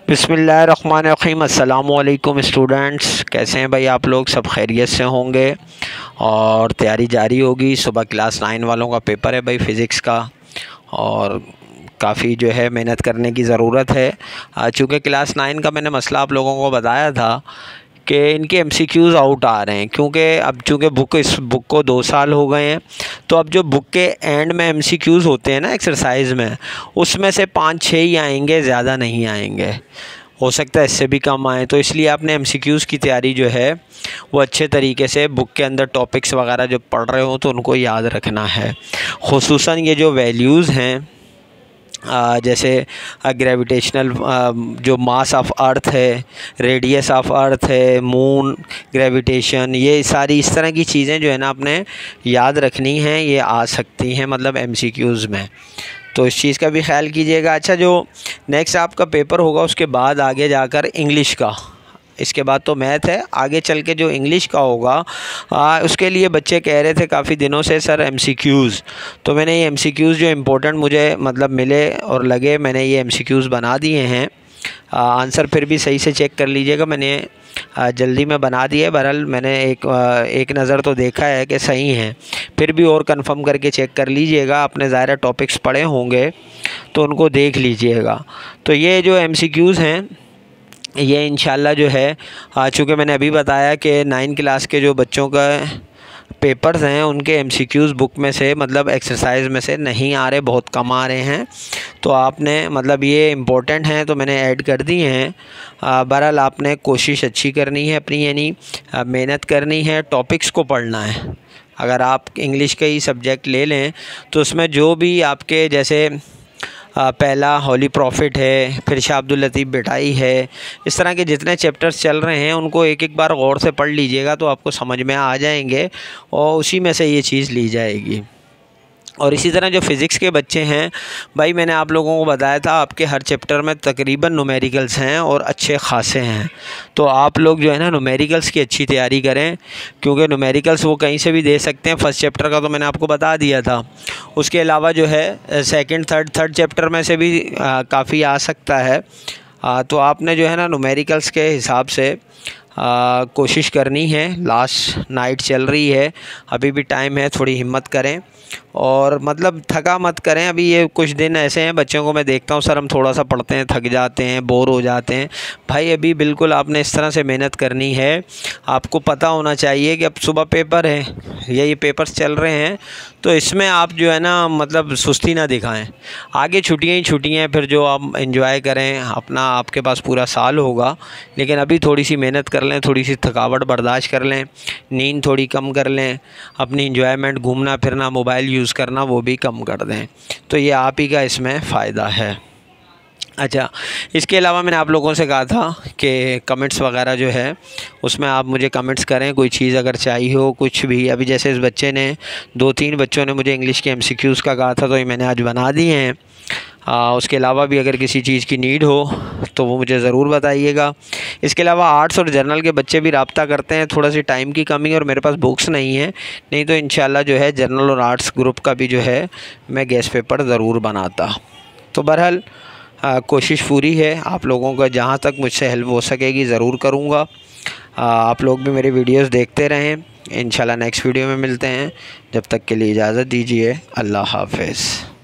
बिस्मिल्लाहिर्रहमानिर्रहीम। अस्सलामुअलैकुम स्टूडेंट्स, कैसे हैं भाई आप लोग? सब खैरियत से होंगे और तैयारी जारी होगी। सुबह क्लास 9 वालों का पेपर है भाई फ़िज़िक्स का, और काफ़ी जो है मेहनत करने की ज़रूरत है। चूँकि क्लास 9 का मैंने मसला आप लोगों को बताया था कि इनके एमसीक्यूज़ आउट आ रहे हैं, क्योंकि अब चूँकि इस बुक को 2 साल हो गए हैं, तो अब जो बुक के एंड में एमसीक्यूज़ होते हैं ना एक्सरसाइज में, उसमें से 5-6 ही आएंगे, ज़्यादा नहीं आएंगे। हो सकता है इससे भी कम आए। तो इसलिए आपने एमसीक्यूज़ की तैयारी जो है वो अच्छे तरीके से बुक के अंदर टॉपिक्स वगैरह जो पढ़ रहे हो तो उनको याद रखना है। ख़ुसूसन ये जो वैल्यूज़ हैं, जैसे ग्रेविटेशनल जो मास ऑफ अर्थ है, रेडियस ऑफ अर्थ है, मून ग्रेविटेशन, ये सारी इस तरह की चीज़ें जो है ना आपने याद रखनी हैं। ये आ सकती हैं मतलब एमसीक्यूज़ में, तो इस चीज़ का भी ख्याल कीजिएगा। अच्छा, जो नेक्स्ट आपका पेपर होगा उसके बाद आगे जाकर इंग्लिश का, इसके बाद तो मैथ है, आगे चल के जो इंग्लिश का होगा उसके लिए बच्चे कह रहे थे काफ़ी दिनों से सर एमसीक्यूज़। तो मैंने ये एमसीक्यूज़ जो इम्पोर्टेंट मुझे मतलब मिले और लगे, मैंने ये एमसीक्यूज़ बना दिए हैं। आंसर फिर भी सही से चेक कर लीजिएगा, मैंने जल्दी में बना दिए। बहरहाल मैंने एक नज़र तो देखा है कि सही है, फिर भी और कंफर्म करके चेक कर लीजिएगा। आपने ज़ाहिर टॉपिक्स पढ़े होंगे तो उनको देख लीजिएगा। तो ये जो एमसीक्यूज़ हैं ये इंशाल्लाह जो है, चूँकि मैंने अभी बताया कि 9 क्लास के जो बच्चों का पेपर्स हैं उनके एमसीक्यूज़ बुक में से मतलब एक्सरसाइज में से नहीं आ रहे, बहुत कम आ रहे हैं। तो आपने मतलब ये इम्पोर्टेंट हैं तो मैंने ऐड कर दिए हैं। बहरहाल आपने कोशिश अच्छी करनी है अपनी, यानी मेहनत करनी है, टॉपिक्स को पढ़ना है। अगर आप इंग्लिश का ही सब्जेक्ट ले लें तो उसमें जो भी आपके जैसे पहला होली प्रॉफिट है, फिर शाह अब्दुल लतीफ़ बिटाई है, इस तरह के जितने चैप्टर्स चल रहे हैं उनको एक एक बार गौर से पढ़ लीजिएगा तो आपको समझ में आ जाएंगे और उसी में से ये चीज़ ली जाएगी। और इसी तरह जो फ़िज़िक्स के बच्चे हैं भाई, मैंने आप लोगों को बताया था आपके हर चैप्टर में तकरीबन न्यूमेरिकल्स हैं और अच्छे खासे हैं। तो आप लोग जो है ना न्यूमेरिकल्स की अच्छी तैयारी करें, क्योंकि न्यूमेरिकल्स वो कहीं से भी दे सकते हैं। फर्स्ट चैप्टर का तो मैंने आपको बता दिया था, उसके अलावा जो है सेकंड थर्ड चैप्टर में से भी काफ़ी आ सकता है। तो आपने जो है ना न्यूमेरिकल्स के हिसाब से कोशिश करनी है। लास्ट नाइट चल रही है, अभी भी टाइम है, थोड़ी हिम्मत करें और मतलब थका मत करें। अभी ये कुछ दिन ऐसे हैं, बच्चों को मैं देखता हूँ सर हम थोड़ा सा पढ़ते हैं, थक जाते हैं, बोर हो जाते हैं। भाई अभी बिल्कुल आपने इस तरह से मेहनत करनी है। आपको पता होना चाहिए कि अब सुबह पेपर है, ये पेपर्स चल रहे हैं, तो इसमें आप जो है ना मतलब सुस्ती ना दिखाएं। आगे छुट्टियाँ ही छुट्टियाँ हैं, फिर जो आप एंजॉय करें अपना, आपके पास पूरा साल होगा। लेकिन अभी थोड़ी सी मेहनत कर लें, थोड़ी सी थकावट बर्दाश्त कर लें, नींद थोड़ी कम कर लें, अपनी एंजॉयमेंट, घूमना फिरना, मोबाइल यूज़ करना वो भी कम कर दें। तो ये आप ही का इसमें फ़ायदा है। अच्छा, इसके अलावा मैंने आप लोगों से कहा था कि कमेंट्स वगैरह जो है उसमें आप मुझे कमेंट्स करें, कोई चीज़ अगर चाहिए हो कुछ भी। अभी जैसे इस बच्चे ने 2-3 बच्चों ने मुझे इंग्लिश के एमसीक्यूज़ का कहा था, तो ये मैंने आज बना दिए हैं। उसके अलावा भी अगर किसी चीज़ की नीड हो तो वो मुझे ज़रूर बताइएगा। इसके अलावा आर्ट्स और जर्नल के बच्चे भी रब्ता करते हैं, थोड़ा सी टाइम की कमी और मेरे पास बुक्स नहीं है, नहीं तो इंशाल्लाह जो है जर्नल और आर्ट्स ग्रुप का भी जो है मैं गेस्ट पेपर ज़रूर बनाता। तो बहरहाल कोशिश पूरी है, आप लोगों का जहाँ तक मुझसे हेल्प हो सकेगी ज़रूर करूँगा। आप लोग भी मेरी वीडियोस देखते रहें। इंशाल्लाह नेक्स्ट वीडियो में मिलते हैं, जब तक के लिए इजाज़त दीजिए। अल्लाह हाफ़िज़।